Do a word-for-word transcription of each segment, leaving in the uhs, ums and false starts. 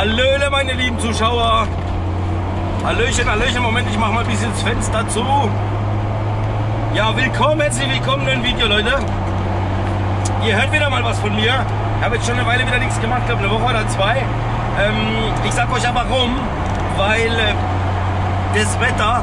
Hallöle, meine lieben Zuschauer. Hallöchen, Hallöchen. Moment, ich mache mal ein bisschen das Fenster zu. Ja, willkommen, herzlich willkommen in einem Video, Leute. Ihr hört wieder mal was von mir. Ich habe jetzt schon eine Weile wieder nichts gemacht, glaube eine Woche oder zwei. Ähm, ich sag euch aber warum, weil äh, das Wetter,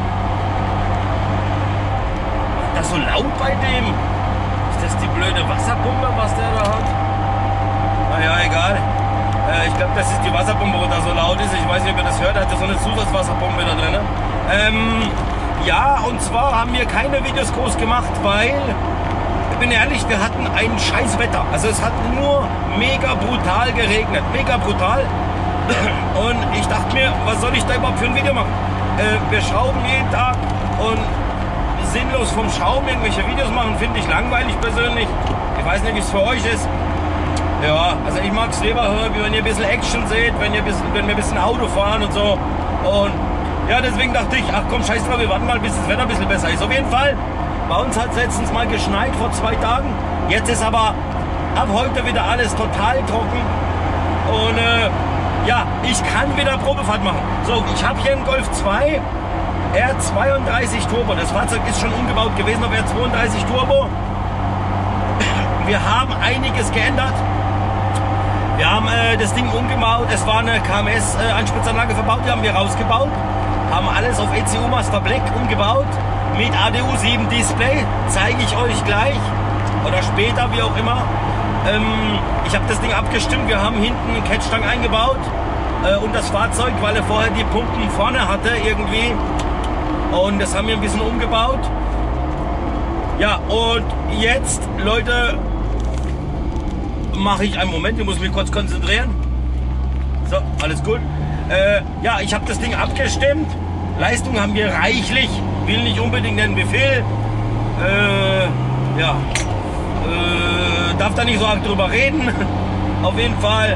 das so laut bei dem. Ist das die blöde Wasserpumpe, was der da hat? Naja, egal. Äh, ich glaube, das ist die Wasserpumpe, wo da so laut ist. Ich weiß nicht, ob ihr das hört. Er hat so eine Zusatzwasserpumpe da drin. Ähm, ja, und zwar haben wir keine Videos groß gemacht, weil, ich bin ehrlich, wir hatten ein scheiß Wetter. Also es hat nur mega brutal geregnet. Mega brutal. Und ich dachte mir, was soll ich da überhaupt für ein Video machen? Äh, wir schrauben jeden Tag und sinnlos vom Schrauben irgendwelche Videos machen, finde ich langweilig persönlich. Ich weiß nicht, wie es für euch ist. Ja, also ich mag es lieber, wenn ihr ein bisschen Action seht, wenn, ihr bisschen, wenn wir ein bisschen Auto fahren und so. Und ja, deswegen dachte ich, ach komm, scheiß drauf, wir warten mal, bis das Wetter ein bisschen besser ist. Auf jeden Fall, bei uns hat es letztens mal geschneit vor zwei Tagen. Jetzt ist aber ab heute wieder alles total trocken. Und äh, ja, ich kann wieder Probefahrt machen. So, ich habe hier einen Golf zwei, R zweiunddreißig Turbo. Das Fahrzeug ist schon umgebaut gewesen auf R zweiunddreißig Turbo. Wir haben einiges geändert. Wir haben äh, das Ding umgebaut. Es war eine K M S-Einspritzanlage verbaut. Die haben wir rausgebaut. Haben alles auf E C U Master Black umgebaut. Mit A D U sieben Display. Zeige ich euch gleich. Oder später, wie auch immer. Ähm, ich habe das Ding abgestimmt. Wir haben hinten einen Catchstang eingebaut. Äh, und das Fahrzeug, weil er vorher die Pumpen vorne hatte irgendwie. Und das haben wir ein bisschen umgebaut. Ja, und jetzt, Leute, mache ich einen Moment, ich muss mich kurz konzentrieren. So, alles gut. Äh, ja, ich habe das Ding abgestimmt. Leistung haben wir reichlich. Will nicht unbedingt nennen, wie viel. Äh, ja. Äh, darf da nicht so arg drüber reden. Auf jeden Fall.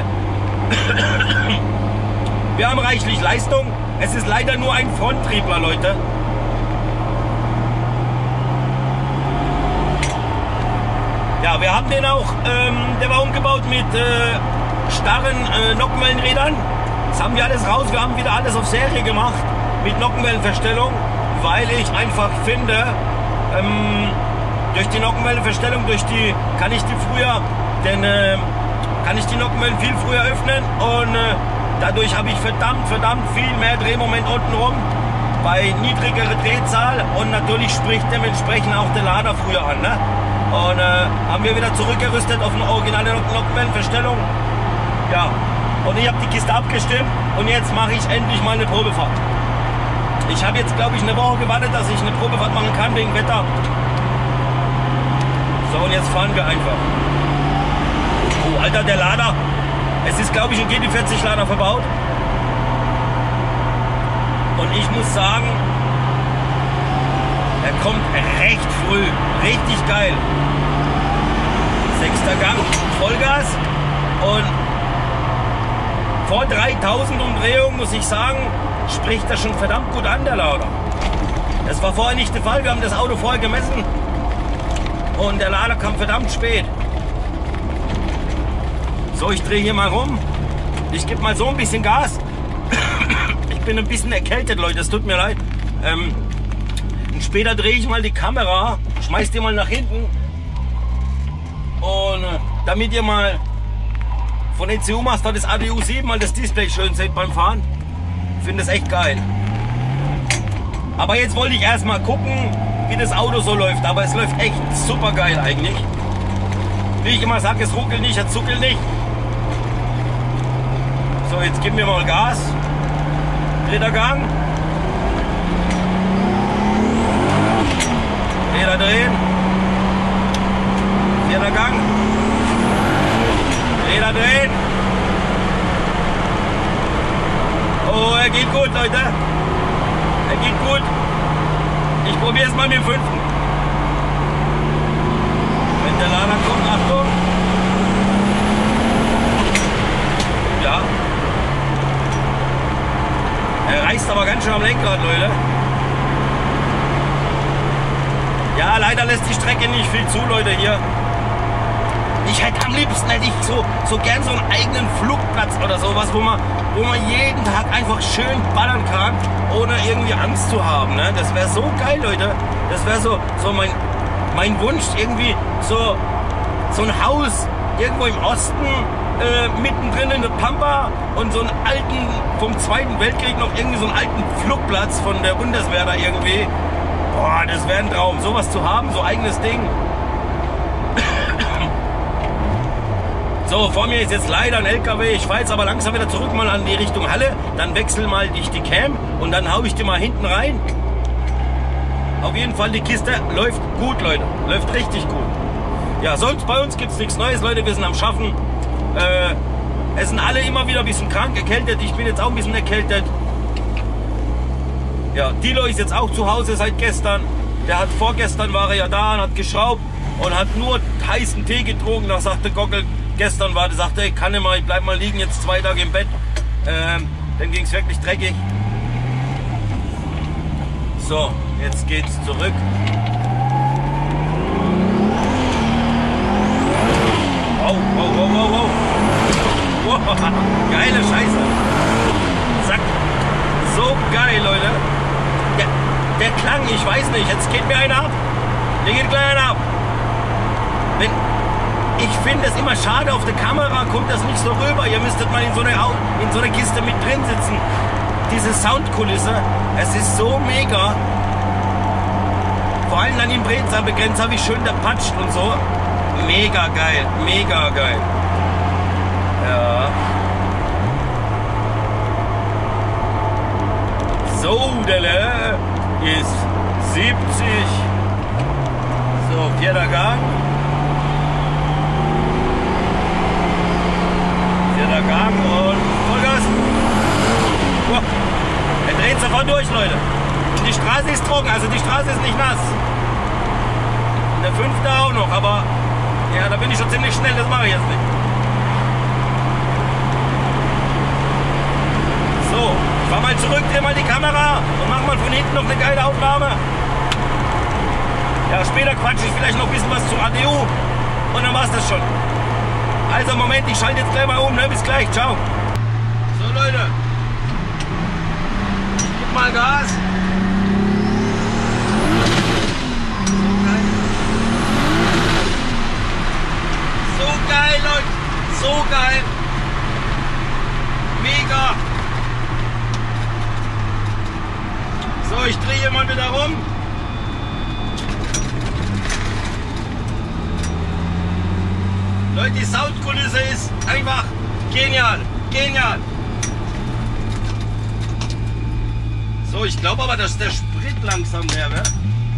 Wir haben reichlich Leistung. Es ist leider nur ein Fronttriebler, Leute. Ja, wir haben den auch, ähm, der war umgebaut mit äh, starren äh, Nockenwellenrädern. Das haben wir alles raus, wir haben wieder alles auf Serie gemacht mit Nockenwellenverstellung, weil ich einfach finde, ähm, durch die Nockenwellenverstellung, durch die kann ich die früher, denn äh, kann ich die Nockenwellen viel früher öffnen und äh, dadurch habe ich verdammt, verdammt viel mehr Drehmoment unten rum bei niedrigerer Drehzahl und natürlich spricht dementsprechend auch der Lader früher an, ne? Und äh, haben wir wieder zurückgerüstet auf eine originale Nockenwellenverstellung. Ja, und ich habe die Kiste abgestimmt und jetzt mache ich endlich mal eine Probefahrt. Ich habe jetzt, glaube ich, eine Woche gewartet, dass ich eine Probefahrt machen kann wegen Wetter. So, und jetzt fahren wir einfach. Oh, Alter, der Lader. Es ist, glaube ich, ein G T vierzig Lader verbaut. Und ich muss sagen, er kommt recht früh. Richtig geil. Sechster Gang, Vollgas. Und vor dreitausend Umdrehungen, muss ich sagen, spricht das schon verdammt gut an, der Lader. Das war vorher nicht der Fall. Wir haben das Auto vorher gemessen. Und der Lader kam verdammt spät. So, ich drehe hier mal rum. Ich gebe mal so ein bisschen Gas. Ich bin ein bisschen erkältet, Leute. Es tut mir leid. Ähm, und später drehe ich mal die Kamera, schmeiß die mal nach hinten. Und äh, damit ihr mal von E C U Master das A D U sieben mal das Display schön seht beim Fahren. Ich finde das echt geil. Aber jetzt wollte ich erstmal gucken, wie das Auto so läuft. Aber es läuft echt super geil eigentlich. Wie ich immer sage, es ruckelt nicht, es zuckelt nicht. So, jetzt geben wir mal Gas. Dritter Gang. Räder drehen. Vierter Gang. Räder drehen. Oh, er geht gut, Leute. Er geht gut. Ich probiere es mal mit dem fünften. Wenn der Lader kommt, Achtung. Ja. Er reißt aber ganz schön am Lenkrad, Leute. Ja, leider lässt die Strecke nicht viel zu, Leute, hier. Ich hätte am liebsten hätte ich so, so gern so einen eigenen Flugplatz oder sowas, wo man, wo man jeden Tag einfach schön ballern kann, ohne irgendwie Angst zu haben. Ne? Das wäre so geil, Leute. Das wäre so, so mein, mein Wunsch, irgendwie so, so ein Haus irgendwo im Osten, äh, mittendrin in der Pampa und so einen alten, vom Zweiten Weltkrieg noch irgendwie so einen alten Flugplatz von der Bundeswehr da irgendwie. Boah, das wäre ein Traum, sowas zu haben, so eigenes Ding. So, vor mir ist jetzt leider ein L K W. Ich fahre jetzt aber langsam wieder zurück mal an die Richtung Halle. Dann wechsel mal ich die Cam und dann hau ich die mal hinten rein. Auf jeden Fall, die Kiste läuft gut, Leute. Läuft richtig gut. Ja, sonst bei uns gibt es nichts Neues, Leute. Wir sind am Schaffen. Äh, es sind alle immer wieder ein bisschen krank, erkältet. Ich bin jetzt auch ein bisschen erkältet. Ja, Dilo ist jetzt auch zu Hause seit gestern. Der hat vorgestern war er ja da und hat geschraubt und hat nur heißen Tee getrunken. Da sagte Gockel, gestern war, der sagte, ich kann nicht mal, ich bleib mal liegen, jetzt zwei Tage im Bett. Ähm, dann ging es wirklich dreckig. So, jetzt geht's zurück. Wow, wow, wow, wow, wow. Wow, geile Scheiße. Zack. So geil, Leute. Der, der Klang, ich weiß nicht, jetzt geht mir einer ab. Der geht gleich einer ab. Wenn, ich finde es immer schade, auf der Kamera kommt das nicht so rüber. Ihr müsstet mal in so einer, in so einer Kiste mit drin sitzen. Diese Soundkulisse, es ist so mega. Vor allem dann im Drehzahlbegrenzer, wie schön der patscht und so. Mega geil, mega geil. Ja. So, der ist siebzig. So, vierter Gang. Vierter Gang und Vollgas. Wow. Er dreht sofort durch, Leute. Und die Straße ist trocken, also die Straße ist nicht nass. Und der fünfte auch noch, aber ja, da bin ich schon ziemlich schnell, das mache ich jetzt nicht. So, ich fahr mal zurück, dreh mal die Kamera und mach mal von hinten noch eine geile Aufnahme. Ja, später quatsche ich vielleicht noch ein bisschen was zu A D U und dann war's das schon. Also Moment, ich schalte jetzt gleich mal um, ne? Bis gleich, ciao. So Leute, gib mal Gas. So geil, Leute, so geil. Mega. So, ich drehe mal wieder rum. Leute, die Soundkulisse ist einfach genial, genial. So, ich glaube aber, dass der Sprit langsam leer wird.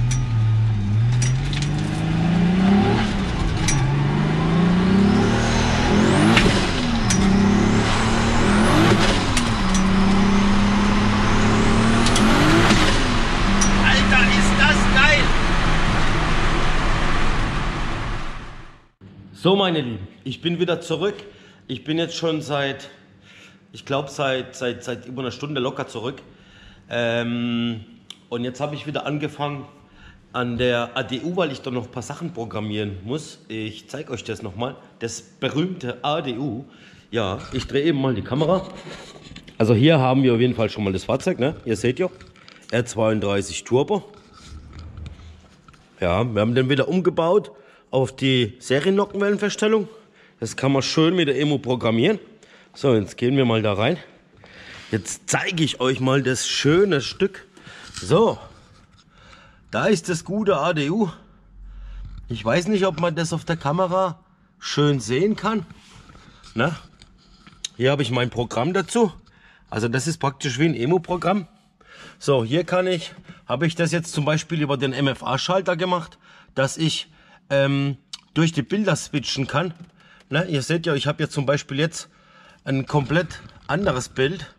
Alter, ist das geil! So, meine Lieben, ich bin wieder zurück. Ich bin jetzt schon seit, ich glaube, seit, seit, seit über einer Stunde locker zurück. Ähm, und jetzt habe ich wieder angefangen an der A D U, weil ich da noch ein paar Sachen programmieren muss. Ich zeige euch das nochmal. Das berühmte A D U. Ja, ich drehe eben mal die Kamera. Also hier haben wir auf jeden Fall schon mal das Fahrzeug, ne? Ihr seht ja, R zweiunddreißig Turbo. Ja, wir haben den wieder umgebaut auf die Seriennockenwellenverstellung. Das kann man schön mit der Emo programmieren. So, jetzt gehen wir mal da rein. Jetzt zeige ich euch mal das schöne Stück. So, da ist das gute A D U. Ich weiß nicht, ob man das auf der Kamera schön sehen kann. Na, hier habe ich mein Programm dazu. Also das ist praktisch wie ein Emo-Programm. So, hier kann ich, habe ich das jetzt zum Beispiel über den M F A-Schalter gemacht, dass ich ähm, durch die Bilder switchen kann. Na, ihr seht ja, ich habe jetzt zum Beispiel jetzt ein komplett anderes Bild.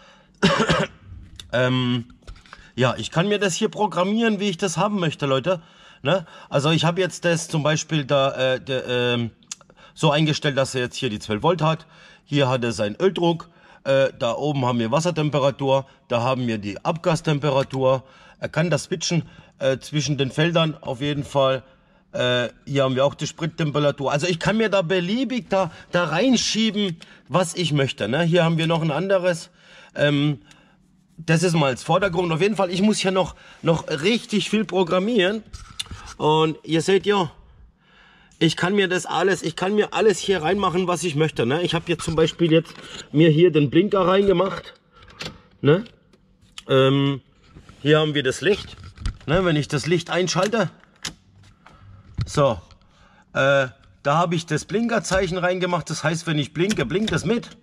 ähm, ja, ich kann mir das hier programmieren, wie ich das haben möchte, Leute. Ne? Also ich habe jetzt das zum Beispiel da äh, de, äh, so eingestellt, dass er jetzt hier die zwölf Volt hat. Hier hat er seinen Öldruck. Äh, da oben haben wir Wassertemperatur. Da haben wir die Abgastemperatur. Er kann das switchen äh, zwischen den Feldern auf jeden Fall. Äh, hier haben wir auch die Sprittemperatur. Also ich kann mir da beliebig da, da reinschieben, was ich möchte. Ne? Hier haben wir noch ein anderes. Ähm, das ist mal als Vordergrund. Auf jeden Fall, ich muss hier noch, noch richtig viel programmieren. Und ihr seht ja, ich kann mir das alles, ich kann mir alles hier reinmachen, was ich möchte. Ne? Ich habe jetzt zum Beispiel jetzt mir hier den Blinker reingemacht. Ne? Ähm, hier haben wir das Licht. Ne? Wenn ich das Licht einschalte, so, äh, da habe ich das Blinkerzeichen reingemacht. Das heißt, wenn ich blinke, blinkt das mit.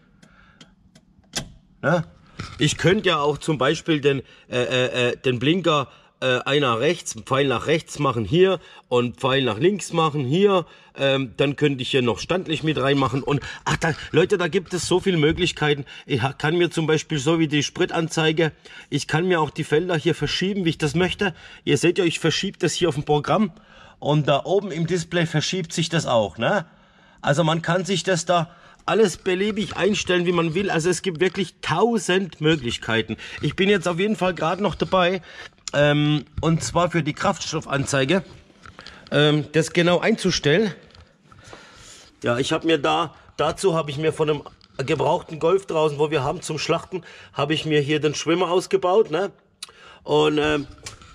Ne? Ich könnte ja auch zum Beispiel den, äh, äh, den Blinker äh, einer rechts, Pfeil nach rechts machen hier und Pfeil nach links machen hier. Ähm, dann könnte ich hier noch standlich mit reinmachen. Und ach, da, Leute, da gibt es so viele Möglichkeiten. Ich kann mir zum Beispiel so wie die Spritanzeige, ich kann mir auch die Felder hier verschieben, wie ich das möchte. Ihr seht ja, ich verschiebe das hier auf dem Programm. Und da oben im Display verschiebt sich das auch, ne? Also man kann sich das da alles beliebig einstellen, wie man will. Also es gibt wirklich tausend Möglichkeiten. Ich bin jetzt auf jeden Fall gerade noch dabei, ähm, und zwar für die Kraftstoffanzeige, ähm, das genau einzustellen. Ja, ich habe mir da, dazu habe ich mir von einem gebrauchten Golf draußen, wo wir haben zum Schlachten, habe ich mir hier den Schwimmer ausgebaut, ne? Und, ähm,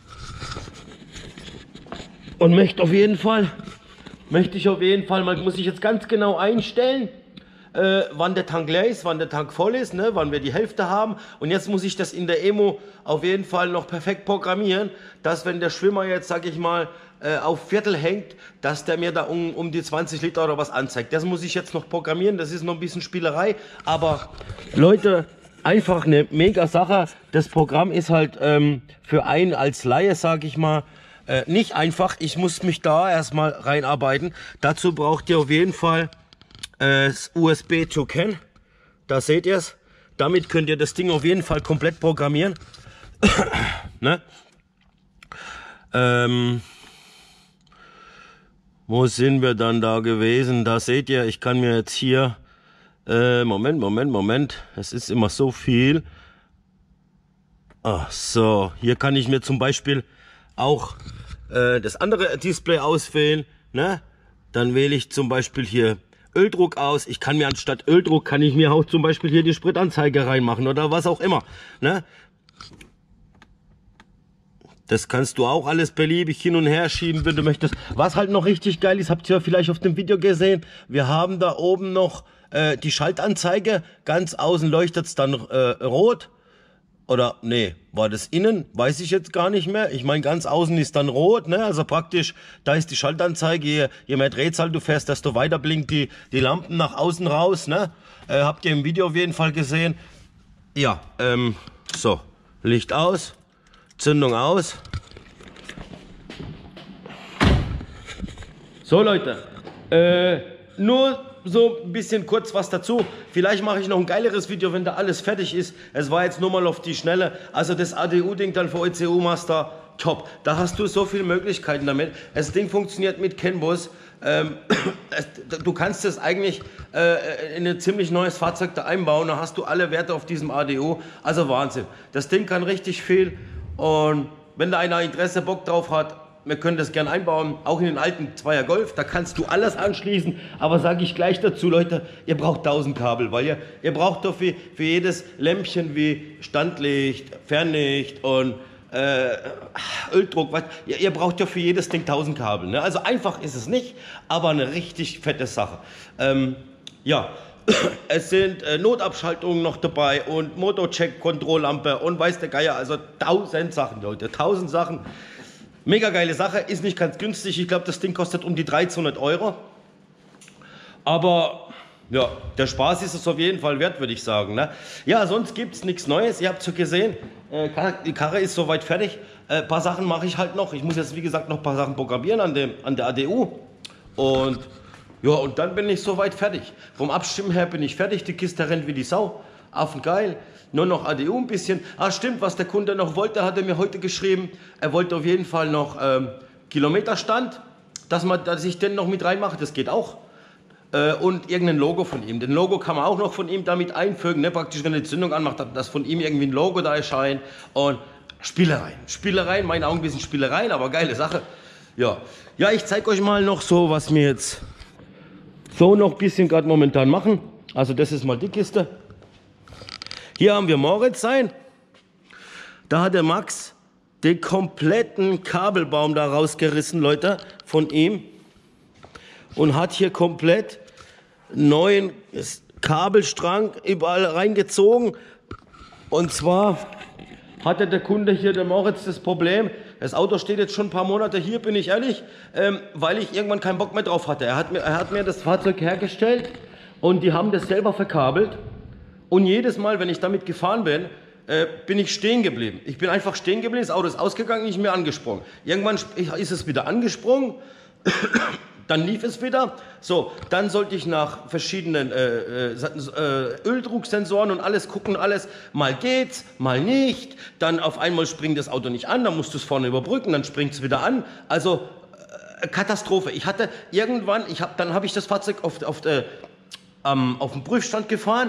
Und möchte auf jeden Fall, möchte ich auf jeden Fall, man muss sich jetzt ganz genau einstellen, äh, wann der Tank leer ist, wann der Tank voll ist, ne, wann wir die Hälfte haben. Und jetzt muss ich das in der Emo auf jeden Fall noch perfekt programmieren, dass wenn der Schwimmer jetzt, sag ich mal, äh, auf Viertel hängt, dass der mir da um, um die zwanzig Liter oder was anzeigt. Das muss ich jetzt noch programmieren, das ist noch ein bisschen Spielerei. Aber Leute, einfach eine mega Sache. Das Programm ist halt ähm, für einen als Laie, sag ich mal, Äh, nicht einfach. Ich muss mich da erstmal reinarbeiten. Dazu braucht ihr auf jeden Fall äh, das U S B Token. Da seht ihr es. Damit könnt ihr das Ding auf jeden Fall komplett programmieren. Ne? Ähm, wo sind wir dann da gewesen? Da seht ihr, ich kann mir jetzt hier... Äh, Moment, Moment, Moment. Es ist immer so viel. Ach so, hier kann ich mir zum Beispiel auch äh, das andere Display auswählen, ne? Dann wähle ich zum Beispiel hier Öldruck aus. Ich kann mir anstatt Öldruck, kann ich mir auch zum Beispiel hier die Spritanzeige reinmachen oder was auch immer, ne? Das kannst du auch alles beliebig hin und her schieben, wenn du möchtest. Was halt noch richtig geil ist, habt ihr vielleicht auf dem Video gesehen, wir haben da oben noch äh, die Schaltanzeige. Ganz außen leuchtet es dann äh, rot. Oder, nee, war das innen? Weiß ich jetzt gar nicht mehr. Ich meine, ganz außen ist dann rot, ne? Also praktisch, da ist die Schaltanzeige. Je, je mehr Drehzahl du fährst, desto weiter blinkt die, die Lampen nach außen raus, ne? Äh, habt ihr im Video auf jeden Fall gesehen. Ja, ähm, so. Licht aus. Zündung aus. So, Leute. Äh, nur... so ein bisschen kurz was dazu. Vielleicht mache ich noch ein geileres Video, wenn da alles fertig ist. Es war jetzt nur mal auf die Schnelle. Also das A D U-Ding dann für E C U Master, top. Da hast du so viele Möglichkeiten damit. Das Ding funktioniert mit CAN Bus. Ähm, du kannst es eigentlich äh, in ein ziemlich neues Fahrzeug da einbauen. Da hast du alle Werte auf diesem A D U. Also Wahnsinn. Das Ding kann richtig viel. Und wenn da einer Interesse, Bock drauf hat, wir können das gern einbauen, auch in den alten Zweier Golf, da kannst du alles anschließen, aber sage ich gleich dazu, Leute, ihr braucht tausend Kabel, weil ihr, ihr braucht doch für, für jedes Lämpchen wie Standlicht, Fernlicht und äh, Öldruck, was, ihr, ihr braucht ja für jedes Ding tausend Kabel, ne? Also einfach ist es nicht, aber eine richtig fette Sache. Ähm, ja, es sind äh, Notabschaltungen noch dabei und Motorcheck, Kontrolllampe und weiß der Geier, also tausend Sachen, Leute, tausend Sachen. Mega geile Sache, ist nicht ganz günstig. Ich glaube, das Ding kostet um die dreihundert Euro. Aber ja, der Spaß ist es auf jeden Fall wert, würde ich sagen. Ne? Ja, sonst gibt es nichts Neues. Ihr habt es schon gesehen, äh, die Karre ist soweit fertig. Ein äh, paar Sachen mache ich halt noch. Ich muss jetzt, wie gesagt, noch ein paar Sachen programmieren an, dem, an der A D U. Und ja, und dann bin ich soweit fertig. Vom Abstimmen her bin ich fertig. Die Kiste rennt wie die Sau. Affengeil. Nur noch A D U ein bisschen. Ah, stimmt, was der Kunde noch wollte, hat er mir heute geschrieben. Er wollte auf jeden Fall noch ähm, Kilometerstand, dass, man, dass ich den noch mit reinmache. Das geht auch. Äh, und irgendein Logo von ihm. Den Logo kann man auch noch von ihm damit einfügen. Ne? Praktisch, wenn er die Zündung anmacht, dass von ihm irgendwie ein Logo da erscheint. Und Spielereien. Spielereien, in meinen Augen ein bisschen Spielereien, aber geile Sache. Ja, ja, ich zeige euch mal noch so, was wir jetzt so noch ein bisschen gerade momentan machen. Also das ist mal die Kiste. Hier haben wir Moritz sein. Da hat der Max den kompletten Kabelbaum da rausgerissen, Leute, von ihm. Und hat hier komplett neuen Kabelstrang überall reingezogen. Und zwar hatte der Kunde hier, der Moritz, das Problem, das Auto steht jetzt schon ein paar Monate hier, bin ich ehrlich, ähm, weil ich irgendwann keinen Bock mehr drauf hatte. Er hat, mir, er hat mir das Fahrzeug hergestellt und die haben das selber verkabelt. Und jedes Mal, wenn ich damit gefahren bin, äh, bin ich stehen geblieben. Ich bin einfach stehen geblieben, das Auto ist ausgegangen, nicht mehr angesprungen. Irgendwann ist es wieder angesprungen. Dann lief es wieder. So, dann sollte ich nach verschiedenen äh, äh, Öldrucksensoren und alles gucken, alles. Mal geht's, mal nicht. Dann auf einmal springt das Auto nicht an, dann musst du es vorne überbrücken, dann springt es wieder an. Also äh, Katastrophe. Ich hatte irgendwann, ich hab, dann habe ich das Fahrzeug auf, auf, äh, ähm, auf den Prüfstand gefahren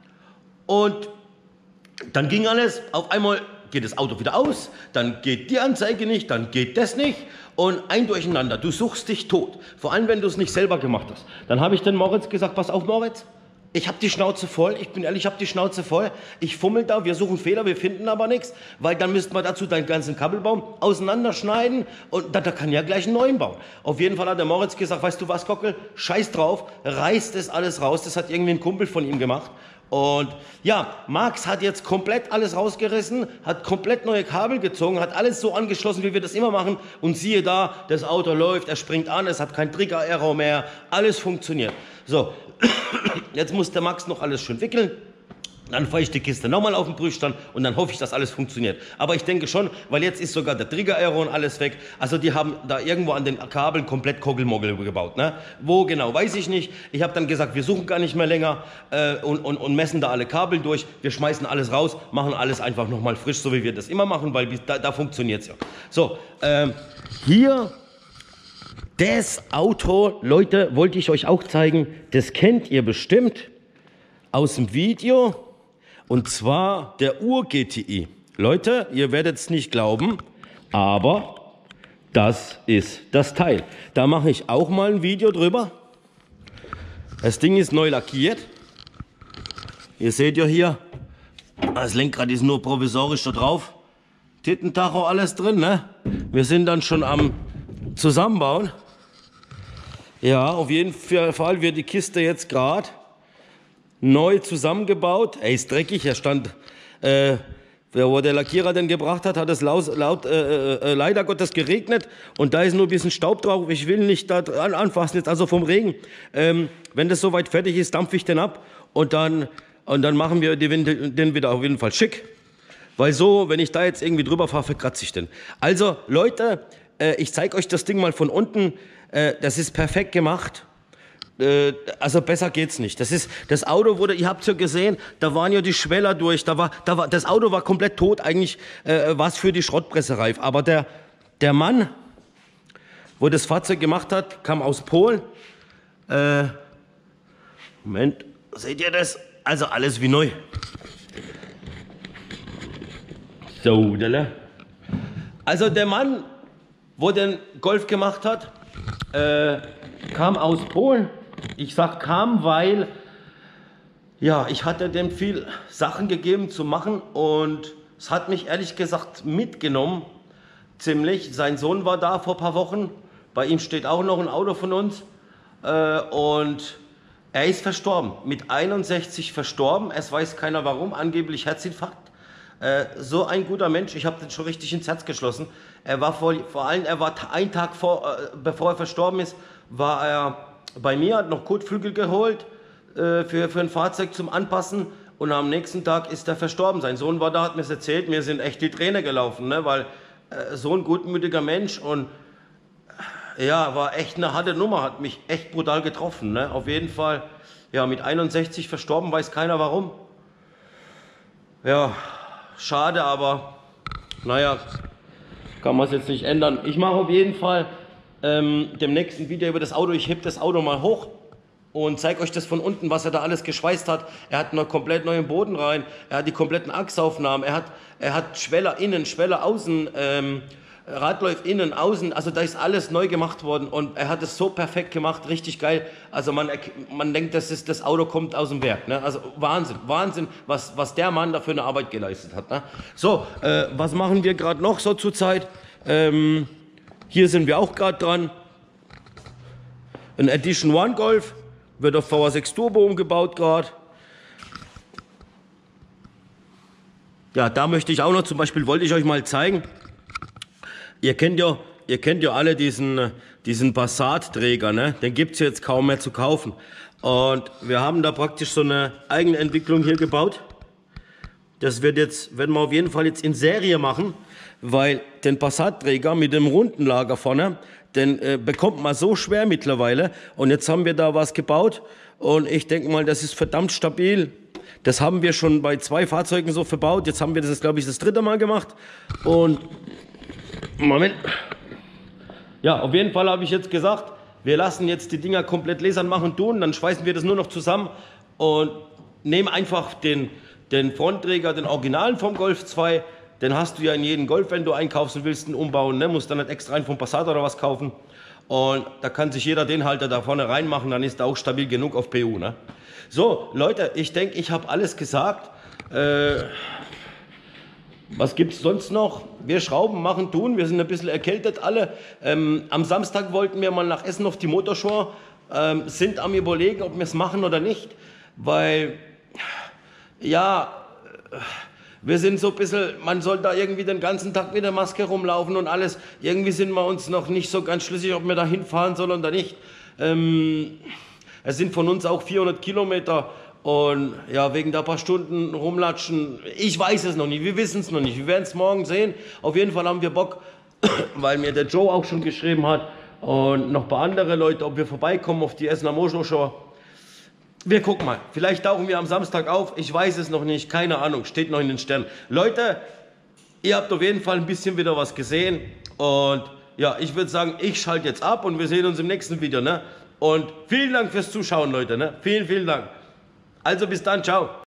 und dann ging alles. Auf einmal geht das Auto wieder aus, dann geht die Anzeige nicht, dann geht das nicht und ein Durcheinander. Du suchst dich tot, vor allem wenn du es nicht selber gemacht hast. Dann habe ich den Moritz gesagt, pass auf Moritz, ich habe die Schnauze voll, ich bin ehrlich, ich habe die Schnauze voll, ich fummel da, wir suchen Fehler, wir finden aber nichts, weil dann müssten wir dazu deinen ganzen Kabelbaum auseinanderschneiden und da, da kann ja gleich einen neuen bauen. Auf jeden Fall hat der Moritz gesagt, weißt du was, Gockel, scheiß drauf, reißt das alles raus, das hat irgendwie ein Kumpel von ihm gemacht. Und ja, Max hat jetzt komplett alles rausgerissen, hat komplett neue Kabel gezogen, hat alles so angeschlossen, wie wir das immer machen. Und siehe da, das Auto läuft, er springt an, es hat kein Trigger-Error mehr, alles funktioniert. So, jetzt muss der Max noch alles schön wickeln. Dann fahre ich die Kiste nochmal auf den Prüfstand und dann hoffe ich, dass alles funktioniert. Aber ich denke schon, weil jetzt ist sogar der Trigger-Error und alles weg. Also die haben da irgendwo an den Kabeln komplett Koggelmoggel gebaut. Ne? Wo genau, weiß ich nicht. Ich habe dann gesagt, wir suchen gar nicht mehr länger äh, und, und, und messen da alle Kabel durch. Wir schmeißen alles raus, machen alles einfach nochmal frisch, so wie wir das immer machen, weil da, da funktioniert es ja. So, ähm, hier das Auto, Leute, wollte ich euch auch zeigen. Das kennt ihr bestimmt aus dem Video. Und zwar der Ur-G T I. Leute, ihr werdet es nicht glauben, aber das ist das Teil. Da mache ich auch mal ein Video drüber. Das Ding ist neu lackiert. Ihr seht ja hier, das Lenkrad ist nur provisorisch da drauf. Tittentacho, alles drin, ne? Wir sind dann schon am Zusammenbauen. Ja, auf jeden Fall wird die Kiste jetzt gerade neu zusammengebaut. Er ist dreckig, er stand, äh, wo der Lackierer den gebracht hat, hat es laut, laut äh, äh, leider Gottes geregnet und da ist nur ein bisschen Staub drauf. Ich will nicht da dran anfassen, jetzt also vom Regen. Ähm, wenn das soweit fertig ist, dampfe ich den ab und dann, und dann machen wir den, den wieder auf jeden Fall schick. Weil so, wenn ich da jetzt irgendwie drüber fahre, verkratze ich den. Also Leute, äh, ich zeige euch das Ding mal von unten. Äh, das ist perfekt gemacht. Also besser geht's nicht. Das ist das Auto wurde, ihr habt ja gesehen, da waren ja die Schweller durch, da war, da war das Auto war komplett tot. Eigentlich äh, war es für die Schrottpresse reif. Aber der der Mann, wo das Fahrzeug gemacht hat, kam aus Polen. Äh, Moment, seht ihr das? Also alles wie neu. So, also der Mann, wo den Golf gemacht hat, äh, kam aus Polen. Ich sag kam, weil ja, ich hatte dem viel Sachen gegeben zu machen und es hat mich ehrlich gesagt mitgenommen, ziemlich. Sein Sohn war da vor ein paar Wochen, bei ihm steht auch noch ein Auto von uns äh, und er ist verstorben, mit einundsechzig verstorben, es weiß keiner warum, angeblich Herzinfarkt. Äh, so ein guter Mensch, ich habe den schon richtig ins Herz geschlossen. Er war vor, vor allem, er war einen Tag vor, äh, bevor er verstorben ist, war er bei mir, hat noch Kotflügel geholt äh, für, für ein Fahrzeug zum Anpassen und am nächsten Tag ist er verstorben. Sein Sohn war da, hat mir es erzählt, mir sind echt die Tränen gelaufen, ne? Weil äh, so ein gutmütiger Mensch und äh, ja, war echt eine harte Nummer, hat mich echt brutal getroffen. Ne? Auf jeden Fall, ja, mit einundsechzig verstorben, weiß keiner warum. Ja, schade, aber naja, kann man es jetzt nicht ändern. Ich mache auf jeden Fall Ähm, dem nächsten Video über das Auto. Ich heb das Auto mal hoch und zeige euch das von unten, was er da alles geschweißt hat. Er hat einen komplett neuen Boden rein, er hat die kompletten Achsaufnahmen, er hat, er hat Schweller innen, Schweller außen ähm, Radläufe innen, außen, also da ist alles neu gemacht worden und er hat es so perfekt gemacht, richtig geil. Also man, man denkt, das, ist, das Auto kommt aus dem Werk. Ne? Also Wahnsinn, Wahnsinn, was, was der Mann da für eine Arbeit geleistet hat. Ne? So, äh, was machen wir gerade noch so zur Zeit? Ähm, hier sind wir auch gerade dran. Ein Edition One Golf, wird auf V sechs Turbo umgebaut gerade. Ja, da möchte ich auch noch, zum Beispiel wollte ich euch mal zeigen. Ihr kennt ja, ihr kennt ja alle diesen, diesen Passat-Träger, ne? Den gibt es jetzt kaum mehr zu kaufen. Und wir haben da praktisch so eine Eigenentwicklung hier gebaut. Das wird jetzt, werden wir auf jeden Fall jetzt in Serie machen, weil den Passat-Träger mit dem runden Lager vorne, den äh, bekommt man so schwer mittlerweile. Und jetzt haben wir da was gebaut und ich denke mal, das ist verdammt stabil. Das haben wir schon bei zwei Fahrzeugen so verbaut. Jetzt haben wir das, jetzt, glaube ich, das dritte Mal gemacht. Und Moment. Ja, auf jeden Fall habe ich jetzt gesagt, wir lassen jetzt die Dinger komplett lasern machen tun, dann schweißen wir das nur noch zusammen und nehmen einfach den, den Frontträger, den Originalen vom Golf zwei, den hast du ja in jedem Golf, wenn du einkaufst und willst ihn umbauen, ne? Musst dann nicht extra einen vom Passat oder was kaufen und da kann sich jeder den Halter da vorne reinmachen, dann ist er auch stabil genug auf P U. Ne? So, Leute, ich denke, ich habe alles gesagt. Äh, Was gibt es sonst noch? Wir schrauben, machen, tun. Wir sind ein bisschen erkältet alle. Ähm, am Samstag wollten wir mal nach Essen auf die Motorshow. Ähm, sind am Überlegen, ob wir es machen oder nicht. Weil, ja, wir sind so ein bisschen, man soll da irgendwie den ganzen Tag mit der Maske rumlaufen und alles. Irgendwie sind wir uns noch nicht so ganz schlüssig, ob wir da hinfahren sollen oder nicht. Ähm, es sind von uns auch vierhundert Kilometer. Und ja, wegen der paar Stunden rumlatschen, ich weiß es noch nicht, wir wissen es noch nicht, wir werden es morgen sehen. Auf jeden Fall haben wir Bock, weil mir der Joe auch schon geschrieben hat und noch ein paar andere Leute, ob wir vorbeikommen auf die Essener Motorshow. Wir gucken mal, vielleicht tauchen wir am Samstag auf, ich weiß es noch nicht, keine Ahnung, steht noch in den Sternen. Leute, ihr habt auf jeden Fall ein bisschen wieder was gesehen und ja, ich würde sagen, ich schalte jetzt ab und wir sehen uns im nächsten Video. Ne? Und vielen Dank fürs Zuschauen, Leute, ne? Vielen, vielen Dank. Also bis dann, ciao.